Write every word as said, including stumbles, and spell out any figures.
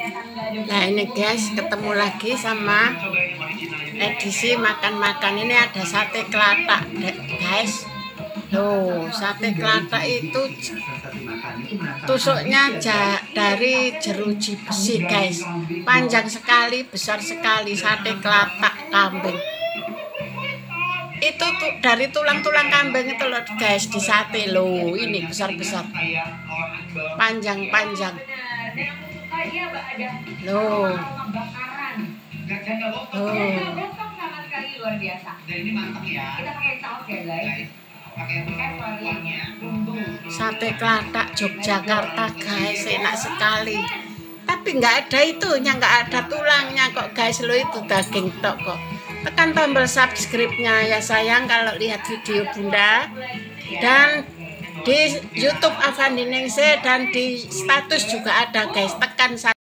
Nah ini guys, ketemu lagi sama edisi makan-makan. Ini ada sate kelatak guys. Loh, sate kelatak itu tusuknya dari jeruji besi guys. Panjang sekali, besar sekali, sate kelatak kambing. Itu tuh dari tulang-tulang kambing itu loh guys, di sate loh. Ini besar-besar, panjang-panjang loh. Oh. Sate kelatak Yogyakarta guys, enak sekali. Tapi nggak ada itunya, nggak ada tulangnya kok guys. Lo itu daging tok kok. Tekan tombol subscribe-nya ya sayang kalau lihat video Bunda. Dan di YouTube Avandi Ningsih dan di status juga ada guys. Tekan